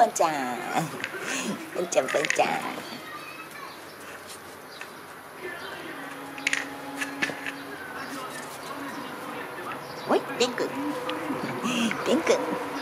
ポンちゃん。ポンちゃんポンちゃん。おい、レン君。レン君。